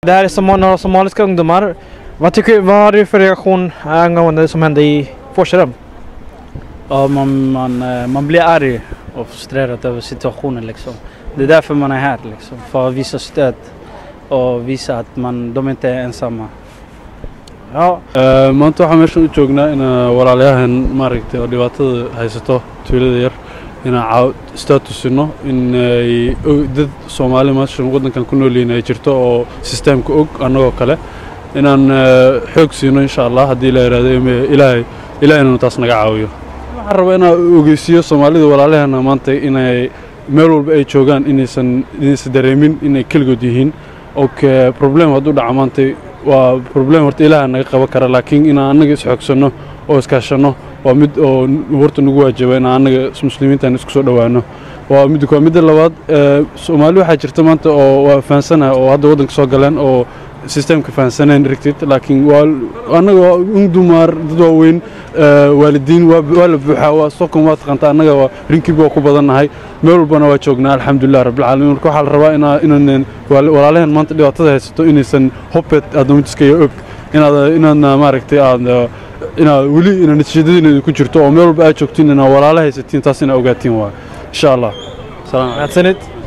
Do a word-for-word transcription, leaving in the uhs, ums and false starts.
Det här är som några somaliska ungdomar. Vad tycker vad har du för reaktion angående det som hände i Forserum? Ja, man, man, man blir arg och frustrerad över situationen liksom. Det är därför man är här liksom, för att visa stöd och visa att man, de inte är ensamma. Ja, uh, maanta waxaan meeshan u joognaa in walaalayahan maaragtay oo dhibaatada haysato tuulada yar inaan statusino in dad Soomaali meeshan wadankan ku nool yihiin ay jirto oo systemka og anagoo kale inaan xoog siino insha Allah hadii la yiraahdo ilaahay ilaahay inuu taas naga caawiyo. Waxaan rabaa inaan ogeysiiyo Soomaalida walaalahana maanta inay meel walba ay joogaan inaysan inaysan dareemin inay kaligood yihiin oo ka problem haduu dhaco maanta waa problem horta ilaahay naga qaban kara laakiin in anaga is xogsano oo iskaashano waa mid oo warta nagu waajibay in anaga muslimiinta isku soo dhawaano waa mid ko mid labaad Soomaali waxa jirta maanta oo waa faansana oo hadda wadanka soo galeen oo systemka faansaneen rigtid laakiin waa anaga undumar dad weyn waalidiin waa la buuxa waa soo kuma taqanta anaga waa rinkiga waa ku badanahay meel walbana waa joognaa alxamdulillah rabbil caalamiin waxa la rabaa ina inaan walaalahan maanta dhibaatada haysto inaysan hopet adoontiska iyo og inaad inaan maaragtay aad ina wali ina natiijadina ku jirto oo meel walba aad joogtiin ina walaalaha haysatiin taas ina ogaatiin waa insha Allah salaam.